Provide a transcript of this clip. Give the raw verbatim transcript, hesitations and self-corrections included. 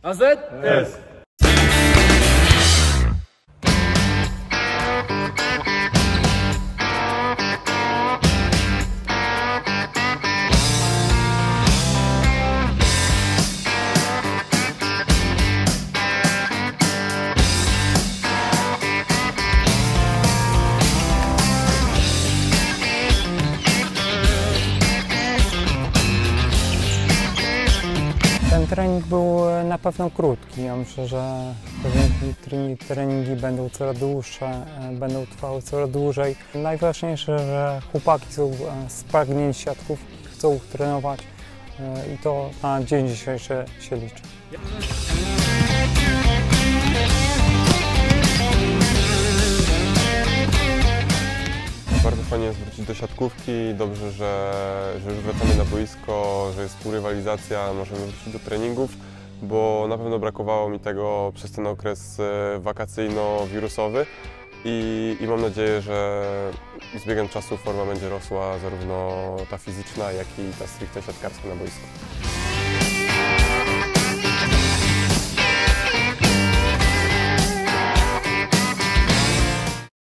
A Z? S. Ten trening był na pewno krótki. Ja myślę, że treningi, treningi będą coraz dłuższe, będą trwały coraz dłużej. Najważniejsze, że chłopaki są spragnieni siatkówki, chcą trenować i to na dzień dzisiejszy się liczy. Bardzo fajnie jest wrócić do siatkówki, dobrze, że, że już wracamy na boisko, że jest współrywalizacja, możemy wrócić do treningów, bo na pewno brakowało mi tego przez ten okres wakacyjno-wirusowy i, i mam nadzieję, że z biegiem czasu forma będzie rosła, zarówno ta fizyczna, jak i ta stricte siatkarska na boisku.